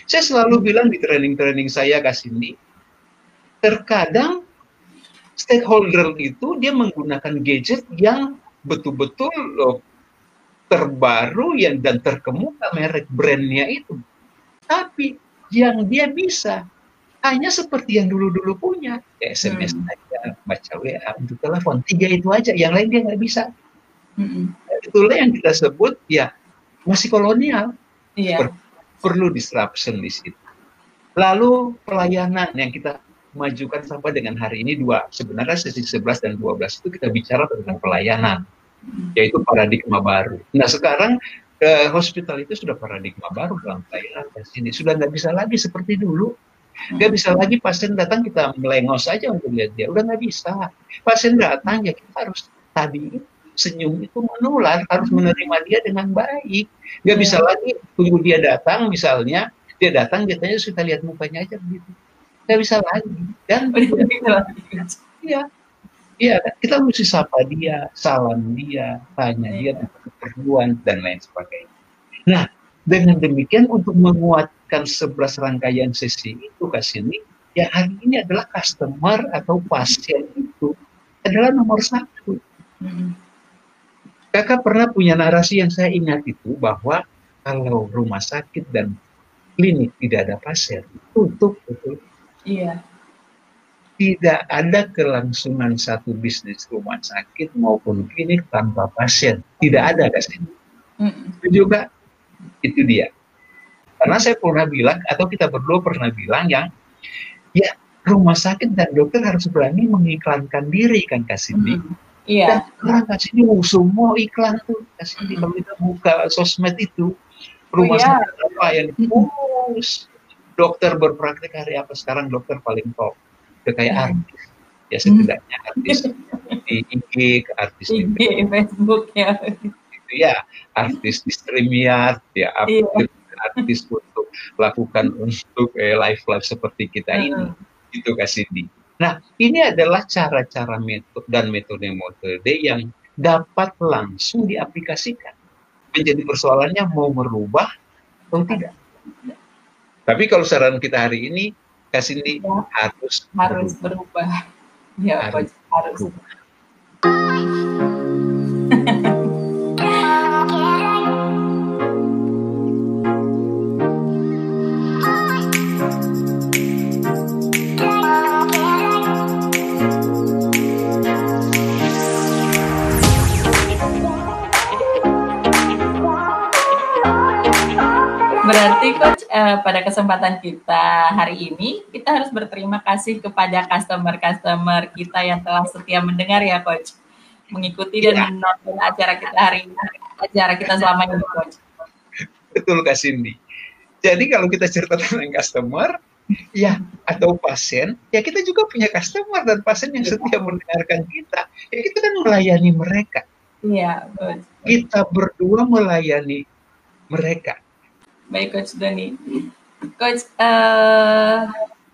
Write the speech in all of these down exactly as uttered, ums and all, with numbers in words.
Saya selalu bilang di training-training saya, Kak Cindy, terkadang stakeholder itu dia menggunakan gadget yang betul-betul loh, terbaru yang dan terkemuka merek brandnya itu. Tapi yang dia bisa hanya seperti yang dulu-dulu punya, ya S M S Hmm. aja, baca W A, untuk telepon, tiga itu aja, yang lain dia nggak bisa. Hmm. Itulah yang kita sebut ya masih kolonial. Iya. Perlu disruption di situ. Lalu pelayanan yang kita majukan sampai dengan hari ini dua. Sebenarnya sesi sebelas dan dua belas itu kita bicara tentang pelayanan, yaitu paradigma baru. Nah sekarang eh, hospital itu sudah paradigma baru dalam pelayanan. Ini sudah nggak bisa lagi seperti dulu. Nggak bisa lagi pasien datang kita melengos saja untuk lihat dia. Udah nggak bisa. Pasien datang ya kita harus tadi senyum itu menular, harus menerima dia dengan baik. Nggak bisa lagi tunggu dia datang misalnya, dia datang biasanya kita lihat mukanya aja begitu. Nggak bisa lagi. Dan iya, iya kita mesti sapa dia, salam dia, tanya dia tentang keperluan dan lain sebagainya. Nah, dengan demikian untuk menguatkan sebelas rangkaian sesi itu, Kak Cindy, yang hari ini adalah customer atau pasien itu adalah nomor satu. Hmm. Kakak pernah punya narasi yang saya ingat itu bahwa kalau rumah sakit dan klinik tidak ada pasien, tutup betul. Iya. Tidak ada kelangsungan satu bisnis rumah sakit maupun klinik tanpa pasien. Tidak ada, Kak Cindy. Hmm. Itu juga itu dia. Karena saya pernah bilang, atau kita berdua pernah bilang yang, ya rumah sakit dan dokter harus berani mengiklankan diri kan, Kak Cindy. Mm, iya. Dan sekarang Kak Cindy, oh, semua iklan tuh, Kak Cindy, mm. kalau kita buka sosmed itu, rumah oh, iya. sakit apa yang dipost, dokter berpraktek hari apa, sekarang dokter paling top, udah kayak mm. artis, ya setidaknya artis di I G, artis I G, di Facebook ya. Ya, artis di StreamYard, ya, iya. artis untuk lakukan untuk eh, live live seperti kita uh-huh. ini, itu Kak Cindy. Nah, ini adalah cara-cara metode dan metode-metode yang dapat langsung diaplikasikan. Menjadi persoalannya mau merubah atau tidak. Tapi kalau saran kita hari ini, Kak Cindy ya, harus harus berubah. berubah. Ya, harus. harus. Berubah. Berarti Coach, eh, pada kesempatan kita hari ini, kita harus berterima kasih kepada customer-customer kita yang telah setia mendengar ya Coach. Mengikuti dan ya. menonton acara kita hari ini, acara kita selama ini Coach. Betul Kak Cindy. Jadi kalau kita cerita tentang customer, ya atau pasien, ya kita juga punya customer dan pasien yang setia mendengarkan kita. Ya kita kan melayani mereka. Iya, Coach. Kita berdua melayani mereka. Baik Coach Doni. Coach, uh,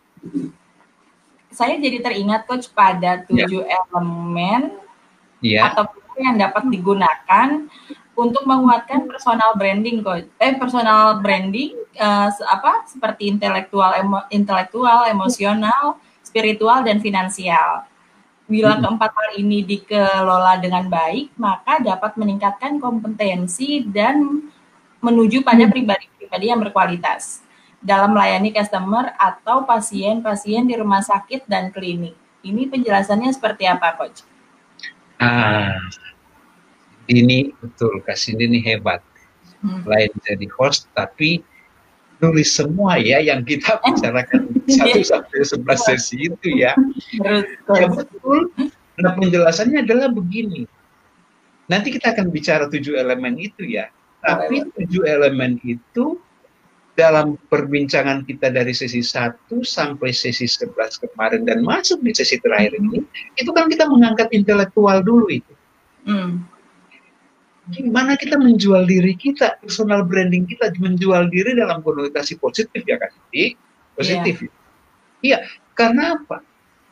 saya jadi teringat Coach pada tujuh yeah. elemen yeah. atau yang dapat digunakan untuk menguatkan personal branding Coach. Eh personal branding uh, apa seperti intelektual, emo, intelektual, emosional, spiritual dan finansial. Bila hmm. keempat hal ini dikelola dengan baik, maka dapat meningkatkan kompetensi dan menuju pada pribadi-pribadi yang berkualitas dalam melayani customer atau pasien-pasien di rumah sakit dan klinik. Ini penjelasannya seperti apa, Coach? Ah, ini betul, Kak Cindy ini hebat. Hmm. Lain jadi host, tapi nulis semua ya yang kita bicarakan satu sampai sebelas sesi itu ya. Ya betul. Nah penjelasannya adalah begini. Nanti kita akan bicara tujuh elemen itu ya. Tapi tujuh elemen itu dalam perbincangan kita dari sesi satu sampai sesi sebelas kemarin dan masuk di sesi terakhir ini, itu kan kita mengangkat intelektual dulu itu. Hmm. Gimana kita menjual diri kita, personal branding kita, menjual diri dalam konotasi positif ya kan? Positif. Iya, yeah. karena apa?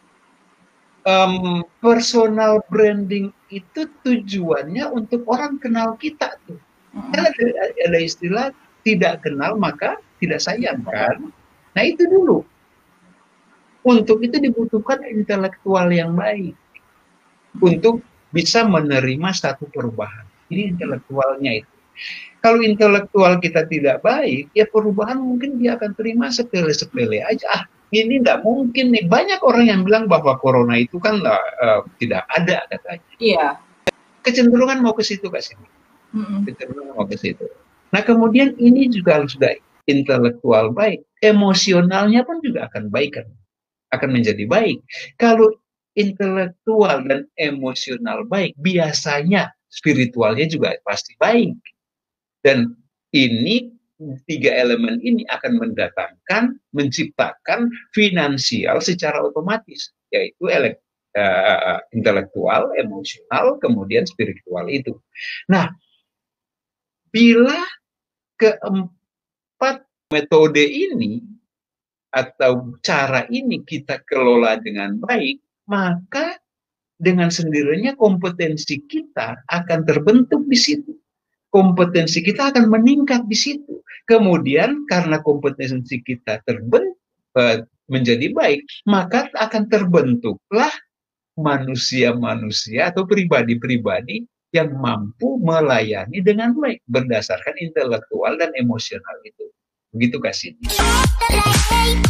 Um, personal branding itu tujuannya untuk orang kenal kita tuh. Kan ada, ada istilah tidak kenal maka tidak sayang kan. Nah itu dulu. Untuk itu dibutuhkan intelektual yang baik untuk bisa menerima satu perubahan. Ini intelektualnya itu. Kalau intelektual kita tidak baik, ya perubahan mungkin dia akan terima sepele-sepele aja. Ah, ini nggak mungkin nih. Banyak orang yang bilang bahwa corona itu kan uh, tidak ada katanya. Iya. Kecenderungan mau ke situ Kak Cindy. Mm-hmm. Kecenderungan mau ke situ. Nah kemudian ini juga harus sudah intelektual baik, emosionalnya pun juga akan baik kan, akan menjadi baik. Kalau intelektual dan emosional baik, biasanya spiritualnya juga pasti baik. Dan ini tiga elemen ini akan mendatangkan, menciptakan finansial secara otomatis, yaitu elek, uh, intelektual, emosional, kemudian spiritual itu. Nah, bila keempat metode ini atau cara ini kita kelola dengan baik, maka dengan sendirinya kompetensi kita akan terbentuk di situ. Kompetensi kita akan meningkat di situ. Kemudian karena kompetensi kita terbentuk menjadi baik, maka akan terbentuklah manusia-manusia atau pribadi-pribadi yang mampu melayani dengan baik berdasarkan intelektual dan emosional itu. Begitu Kak Cindy.